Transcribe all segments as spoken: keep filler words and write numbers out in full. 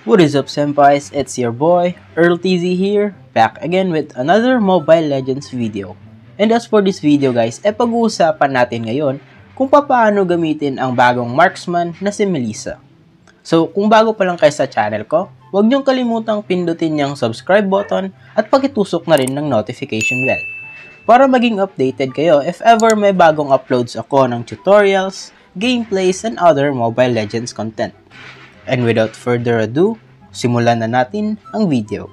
What is up, senpais? It's your boy Earl T Z here, back again with another Mobile Legends video. And as for this video guys, e pag-uusapan natin ngayon kung paano gamitin ang bagong marksman na si Melissa. So kung bago pa lang kayo sa channel ko, huwag niyong kalimutang pindutin yung subscribe button at pakitusok na rin ng notification bell para maging updated kayo if ever may bagong uploads ako ng tutorials, gameplays, and other Mobile Legends content. And without further ado, simulan na natin ang video.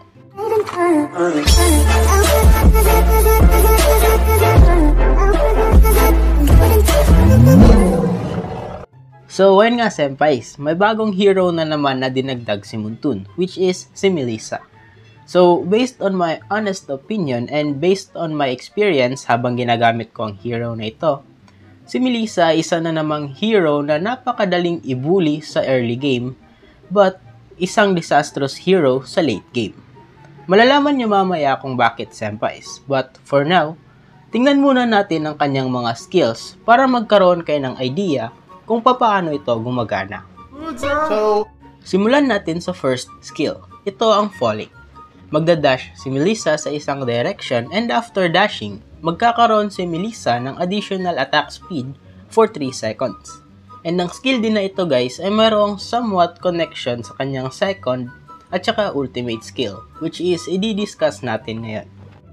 So, ayun nga senpais, may bagong hero na naman na dinagdag si Muntun, which is si Melissa. So, based on my honest opinion and based on my experience habang ginagamit ko ang hero na ito, si Melissa isa na namang hero na napakadaling ibuli sa early game, but isang disastrous hero sa late game. Malalaman niyo mamaya kung bakit senpais, but for now, tingnan muna natin ang kanyang mga skills para magkaroon kayo ng idea kung paano ito gumagana. So, simulan natin sa first skill. Ito ang falling. Magdadash si Melissa sa isang direction and after dashing, magkakaroon si Melissa ng additional attack speed for three seconds. And ang skill din na ito guys ay mayroong somewhat connection sa kanyang second at saka ultimate skill, which is i-discuss natin ngayon.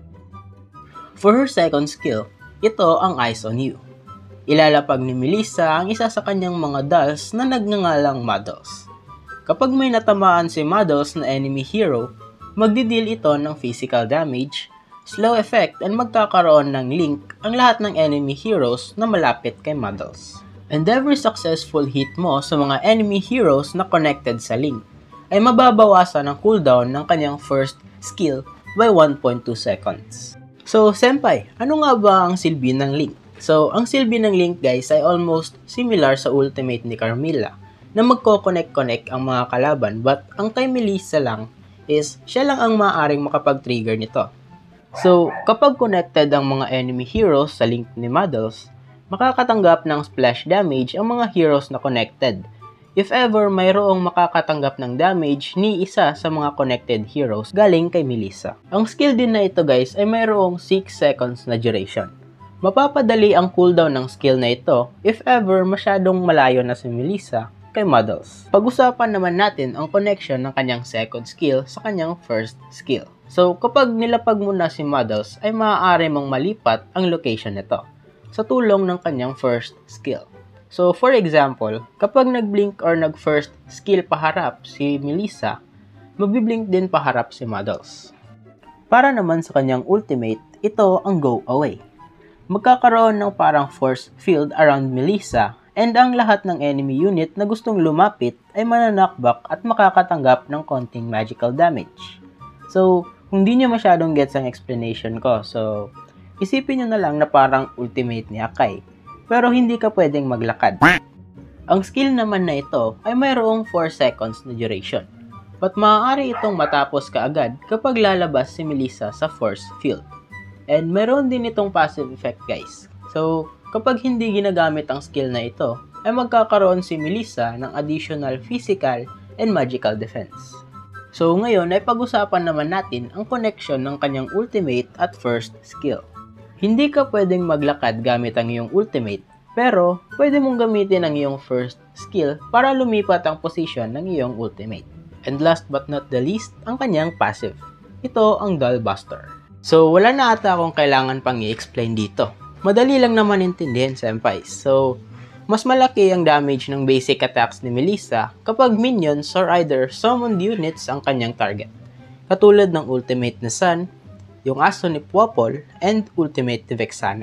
For her second skill, ito ang Eyes on You. Ilalapag ni Melissa ang isa sa kanyang mga dolls na nagngangalang Models. Kapag may natamaan si Models na enemy hero, magdideal ito ng physical damage, slow effect, and magkakaroon ng link ang lahat ng enemy heroes na malapit kay Models. And every successful hit mo sa mga enemy heroes na connected sa link ay mababawasan ang cooldown ng kanyang first skill by one point two seconds. So, senpai, ano nga ba ang silbi ng link? So, ang silbi ng link guys ay almost similar sa ultimate ni Carmilla na magko-connect-connect ang mga kalaban, but ang kay Melissa lang is siya lang ang maaaring makapag-trigger nito. So, kapag connected ang mga enemy heroes sa link ni Models, makakatanggap ng splash damage ang mga heroes na connected. If ever mayroong makakatanggap ng damage ni isa sa mga connected heroes galing kay Melissa. Ang skill din na ito guys ay mayroong six seconds na duration. Mapapadali ang cooldown ng skill na ito if ever masyadong malayo na si Melissa kay Models. Pag-usapan naman natin ang connection ng kanyang second skill sa kanyang first skill. So kapag nilapag mo na si Models ay maaari mong malipat ang location nito sa tulong ng kanyang first skill. So for example, kapag nag-blink or nag-first skill paharap si Melissa, magbi-blink din paharap si Models. Para naman sa kanyang ultimate, ito ang Go Away. Magkakaroon ng parang force field around Melissa and ang lahat ng enemy unit na gustong lumapit ay mananakback at makakatanggap ng konting magical damage. So, kung di nyo masyadong gets ang explanation ko, so isipin nyo na lang na parang ultimate ni Akai, pero hindi ka pwedeng maglakad. Ang skill naman na ito ay mayroong four seconds na duration, but maaari itong matapos kaagad kapag lalabas si Melissa sa force field. And mayroon din itong passive effect guys. So, kapag hindi ginagamit ang skill na ito, ay magkakaroon si Melissa ng additional physical and magical defense. So, ngayon ay pag-usapan naman natin ang connection ng kanyang ultimate at first skill. Hindi ka pwedeng maglakad gamit ang iyong ultimate, pero pwede mong gamitin ang iyong first skill para lumipat ang position ng iyong ultimate. And last but not the least, ang kanyang passive. Ito ang Doll Buster. So, wala na ata akong kailangan pang i-explain dito. Madali lang naman intindihin, senpais. So, mas malaki ang damage ng basic attacks ni Melissa kapag minions or either summoned units ang kanyang target. Katulad ng ultimate ni Sun, yung aso ni Popol, and ultimate ni Vexana.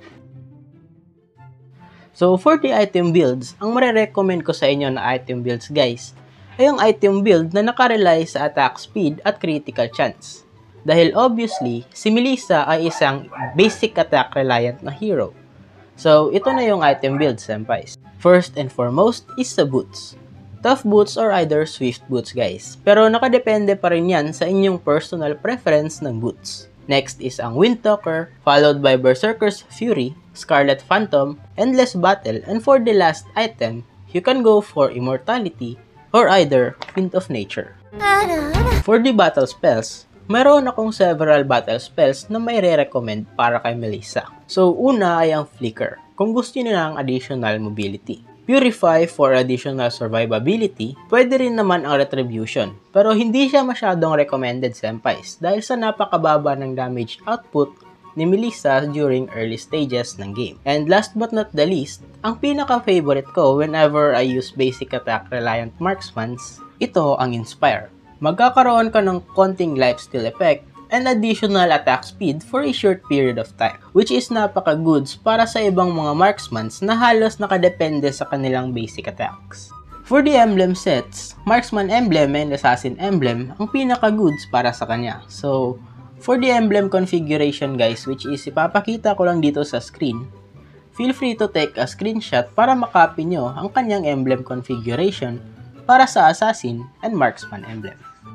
So, for the item builds, ang marirecommend ko sa inyo na item builds guys, ay ang item build na nakarely sa attack speed at critical chance. Dahil obviously, si Melissa ay isang basic attack reliant na hero. So, ito na yung item build, senpais. First and foremost is sa boots. Tough boots or either swift boots guys. Pero nakadepende pa rin yan sa inyong personal preference ng boots. Next is ang Windtalker, followed by Berserker's Fury, Scarlet Phantom, Endless Battle, and for the last item, you can go for Immortality, or either Wind of Nature. For the battle spells, mayroon akong several battle spells na may re-recommend para kay Melissa. So una ay ang Flicker, kung gusto niyo ng additional mobility. Purify for additional survivability, pwede rin naman ang Retribution, pero hindi siya masyadong recommended senpais dahil sa napakababa ng damage output ni Melissa during early stages ng game. And last but not the least, ang pinaka-favorite ko whenever I use basic attack reliant marksmans, ito ang Inspire. Magkakaroon ka ng konting lifesteal effect and additional attack speed for a short period of time, which is napaka-goods para sa ibang mga marksmans na halos nakadepende sa kanilang basic attacks. For the emblem sets, Marksman Emblem and Assassin Emblem ang pinaka-goods para sa kanya. So, for the emblem configuration guys, which is ipapakita ko lang dito sa screen, feel free to take a screenshot para makopy nyo ang kanyang emblem configuration para sa Assassin and Marksman Emblem.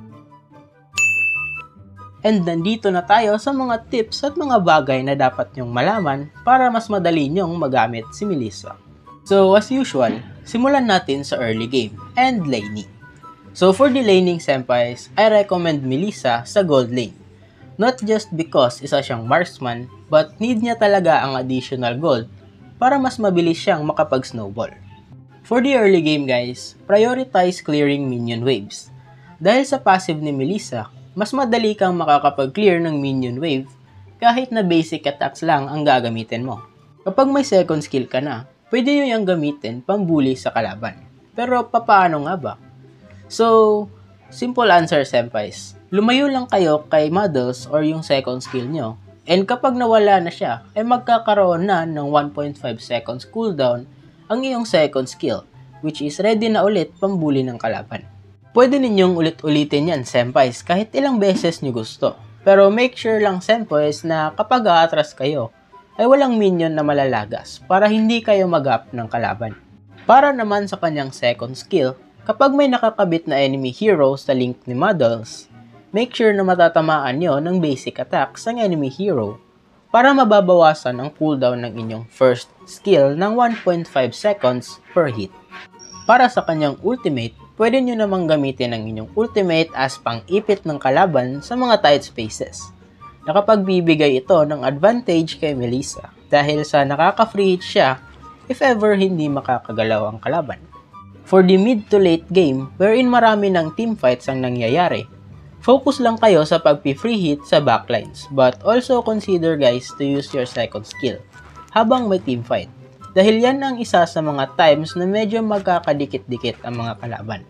And nandito na tayo sa mga tips at mga bagay na dapat nyong malaman para mas madali nyong magamit si Melissa. So as usual, simulan natin sa early game and laning. So for the laning senpais, I recommend Melissa sa gold lane. Not just because isa siyang marksman, but need niya talaga ang additional gold para mas mabilis siyang makapag-snowball. For the early game guys, prioritize clearing minion waves. Dahil sa passive ni Melissa, mas madali kang makakapag-clear ng minion wave kahit na basic attacks lang ang gagamitin mo. Kapag may second skill ka na, pwede nyo yung gamitin pambuli sa kalaban. Pero papaano nga ba? So, simple answer senpais. Lumayo lang kayo kay models or yung second skill nyo. And kapag nawala na siya, ay magkakaroon na ng one point five seconds cooldown ang iyong second skill, which is ready na ulit pambuli ng kalaban. Pwede ninyong ulit-ulitin yan, senpais, kahit ilang beses nyo gusto. Pero make sure lang, senpais, na kapag aatras kayo, ay walang minion na malalagas para hindi kayo mag-up ng kalaban. Para naman sa kanyang second skill, kapag may nakakabit na enemy hero sa link ni models, make sure na matatamaan nyo ng basic attacks ang enemy hero para mababawasan ang cooldown ng inyong first skill ng one point five seconds per hit. Para sa kanyang ultimate, pwede nyo namang gamitin ang inyong ultimate as pang-ipit ng kalaban sa mga tight spaces. Nakapagbibigay ito ng advantage kay Melissa dahil sa nakaka-free hit siya if ever hindi makakagalaw ang kalaban. For the mid to late game, wherein marami ng teamfights ang nangyayari, focus lang kayo sa pag-free hit sa backlines, but also consider guys to use your second skill habang may teamfight. Dahil yan ang isa sa mga times na medyo magkakadikit-dikit ang mga kalaban.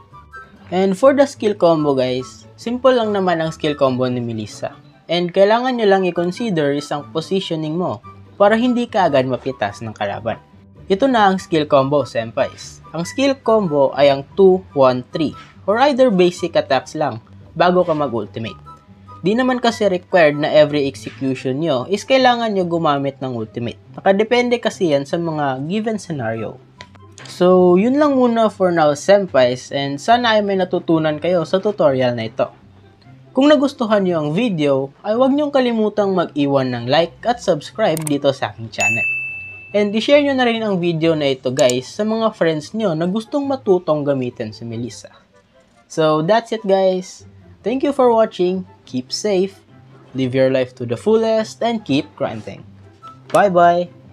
And for the skill combo guys, simple lang naman ang skill combo ni Melissa. And kailangan nyo lang i-consider isang positioning mo para hindi ka agad mapitas ng kalaban. Ito na ang skill combo, senpais. Ang skill combo ay ang two one three or either basic attacks lang bago ka mag-ultimate. Di naman kasi required na every execution nyo is kailangan nyo gumamit ng ultimate. Nakadepende kasi yan sa mga given scenario. So, yun lang muna for now, senpais, and sana ay may natutunan kayo sa tutorial na ito. Kung nagustuhan nyo ang video, ay huwag nyong kalimutang mag-iwan ng like at subscribe dito sa aking channel. And i-share nyo na rin ang video na ito guys sa mga friends nyo na gustong matutong gamitin si Melissa. So, that's it guys. Thank you for watching. Keep safe, live your life to the fullest, and keep grinding. Bye-bye!